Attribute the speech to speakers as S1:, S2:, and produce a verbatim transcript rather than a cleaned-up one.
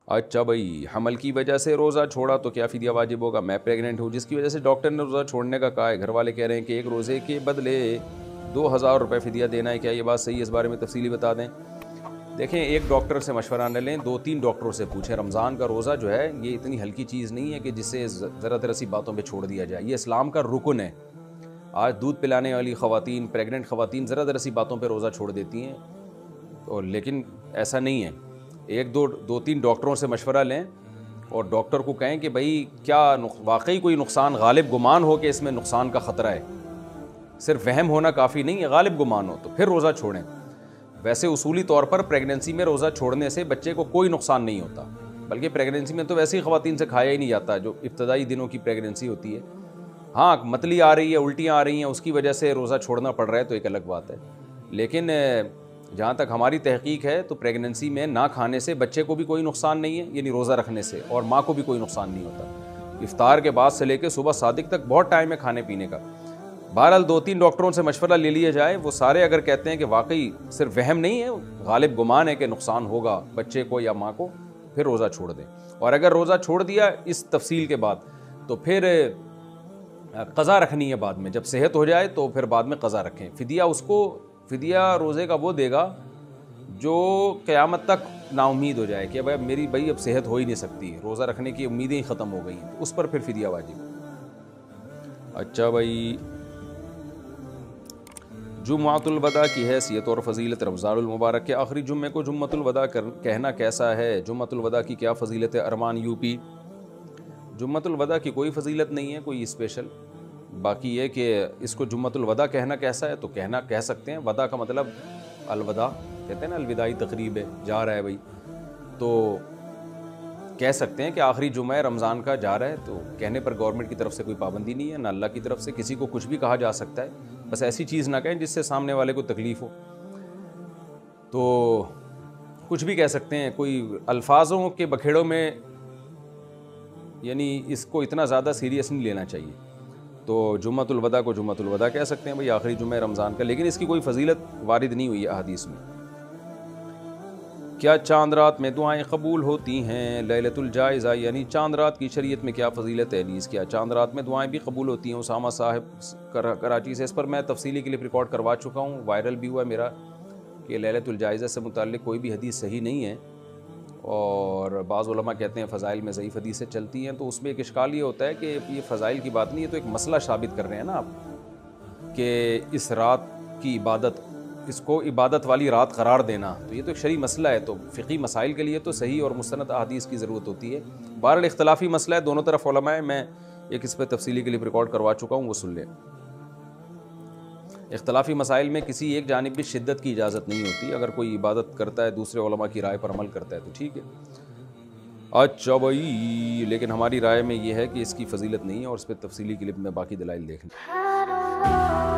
S1: اچھا بھائی، حمل کی وجہ سے روزہ چھوڑا تو کیا فدیہ واجب ہوگا؟ میں پریگننٹ ہوں جس کی وجہ سے ڈاکٹر نے روزہ چھوڑنے کا کہا ہے، گھر والے کہہ رہے ہیں کہ ایک روزے کے بدلے دو ہزار روپے فدیہ دینا ہے، کیا یہ بات صحیح ہے؟ اس بارے میں تفصیلی بتا دیں۔ دیکھیں، ایک ڈاکٹر سے مشورہ نہ لیں، دو تین ڈاکٹروں سے پوچھیں۔ رمضان کا روزہ جو ہے یہ اتنی ہلکی چیز نہیں ہے کہ جسے ذرا ذرا سی باتوں پہ چھوڑ دیا جائے، یہ اسلام کا رکن ہے۔ آج دودھ پلانے والی خواتین، پریگننٹ خواتین ذرا ذرا سی باتوں پہ روزہ چھوڑ دیتی ہیں، اور لیکن ایسا نہیں ہے۔ ایک دو دو تین ڈاکٹروں سے مشورہ لیں اور ڈاکٹر کو کہیں کہ بھائی کیا واقعی کوئی نقصان، غالب گمان ہو کہ اس میں نقصان کا خطرہ ہے، صرف وہم ہونا کافی نہیں ہے، غالب گمان ہو تو پھر روزہ چھوڑیں۔ ویسے اصولی طور پر پریگننسی میں روزہ چھوڑنے سے بچے کو کوئی نقصان نہیں ہوتا، بلکہ پریگننسی میں تو ویسے ہی خواتین سے کھایا ہی نہیں جاتا جو ابتدائی دنوں کی پریگننسی ہوتی ہے۔ ہاں، متلی آ رہی ہے، الٹیاں آ رہی ہیں، اس کی وجہ سے روزہ چھوڑنا پڑ رہا ہے تو ایک الگ بات ہے، لیکن جہاں تک ہماری تحقیق ہے تو پریگننسی میں نہ کھانے سے بچے کو بھی کوئی نقصان نہیں ہے، یعنی روزہ رکھنے سے، اور ماں کو بھی کوئی نقصان نہیں ہوتا۔ افطار کے بعد سے لے کے صبح صادق تک بہت ٹائم ہے کھانے پینے کا۔ بہرحال دو تین ڈاکٹروں سے مشورہ لے لیا جائے، وہ سارے اگر کہتے ہیں کہ واقعی صرف وہم نہیں ہے، غالب گمان ہے کہ نقصان ہوگا بچے کو یا ماں کو، پھر روزہ چھوڑ دیں۔ اور اگر روزہ چھوڑ دیا اس تفصیل کے بعد تو پھر قضا رکھنی ہے بعد میں، جب صحت ہو جائے تو پھر بعد میں قضا رکھیں۔ فدیہ اس کو فدیہ روزے کا وہ دے گا جو قیامت تک نا امید ہو جائے کہ بھائی میری بھائی اب صحت ہو ہی نہیں سکتی، روزہ رکھنے کی امیدیں ہی ختم ہو گئی ہیں، تو اس پر پھر فدیہ واجب۔ اچھا بھائی، جمعۃ الوداع کی حیثیت اور فضیلت رمضان المبارک کے آخری جمعے کو جمعۃ الوداع کہنا کیسا ہے؟ جمعۃ الوداع کی کیا فضیلت ہے؟ ارمان یو پی۔ جمعۃ الوداع کی کوئی فضیلت نہیں ہے کوئی اسپیشل، باقی یہ کہ اس کو جمعۃ الوداع کہنا کیسا ہے تو کہنا کہہ سکتے ہیں۔ وداع کا مطلب الوداع، کہتے ہیں نا الوداعی تقریب ہے، جا رہا ہے بھائی، تو کہہ سکتے ہیں کہ آخری جمعہ رمضان کا جا رہا ہے، تو کہنے پر گورنمنٹ کی طرف سے کوئی پابندی نہیں ہے، نہ اللہ کی طرف سے، کسی کو کچھ بھی کہا جا سکتا ہے، بس ایسی چیز نہ کہیں جس سے سامنے والے کو تکلیف ہو، تو کچھ بھی کہہ سکتے ہیں۔ کوئی الفاظوں کے بکھیڑوں میں یعنی اس کو اتنا زیادہ سیریس نہیں لینا چاہیے، تو جمعۃ الوداع کو جمعۃ الوداع کہہ سکتے ہیں بھائی، آخری جمعہ رمضان کا، لیکن اس کی کوئی فضیلت وارد نہیں ہوئی ہے احادیث میں۔ کیا چاند رات میں دعائیں قبول ہوتی ہیں؟ لیلۃ الجائزہ یعنی چاند رات کی شریعت میں کیا فضیلت ہے؟ نیز کیا چاند رات میں دعائیں بھی قبول ہوتی ہیں؟ اسامہ صاحب کراچی سے، اس پر میں تفصیلی کلپ ریکارڈ کروا چکا ہوں، وائرل بھی ہوا ہے میرا، کہ لیلۃ الجائزہ سے متعلق کوئی بھی حدیث صحیح نہیں ہے، اور بعض علماء کہتے ہیں فضائل میں ضعیف حدیثیں چلتی ہیں، تو اس میں ایک اشکال یہ ہوتا ہے کہ یہ فضائل کی بات نہیں ہے، تو ایک مسئلہ ثابت کر رہے ہیں نا آپ کہ اس رات کی عبادت، اس کو عبادت والی رات قرار دینا، تو یہ تو ایک شرعی مسئلہ ہے، تو فقہی مسائل کے لیے تو صحیح اور مستند احادیث کی ضرورت ہوتی ہے۔ بہرحال اختلافی مسئلہ ہے، دونوں طرف علماء ہیں، میں ایک اس پہ تفصیلی کلپ ریکارڈ کروا چکا ہوں، وہ سن لیں۔ اختلافی مسائل میں کسی ایک جانب بھی شدت کی اجازت نہیں ہوتی، اگر کوئی عبادت کرتا ہے دوسرے علماء کی رائے پر عمل کرتا ہے تو ٹھیک ہے۔ اچھا بھائی، لیکن ہماری رائے میں یہ ہے کہ اس کی فضیلت نہیں ہے، اور اس پہ تفصیلی کلپ میں باقی دلائل دیکھیں۔